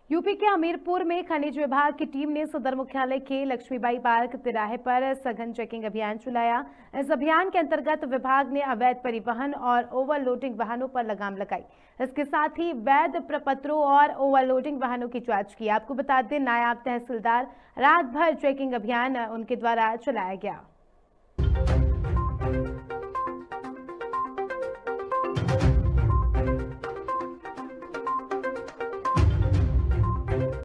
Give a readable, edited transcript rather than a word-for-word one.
UP के हमीरपुर में खनिज विभाग की टीम ने सदर मुख्यालय के लक्ष्मीबाई पार्क तिराहे पर सघन चेकिंग अभियान चलाया। इस अभियान के अंतर्गत विभाग ने अवैध परिवहन और ओवरलोडिंग वाहनों पर लगाम लगाई। इसके साथ ही वैध प्रपत्रों और ओवरलोडिंग वाहनों की जांच की। आपको बता दें, नायब तहसीलदार रात भर चेकिंग अभियान उनके द्वारा चलाया गया।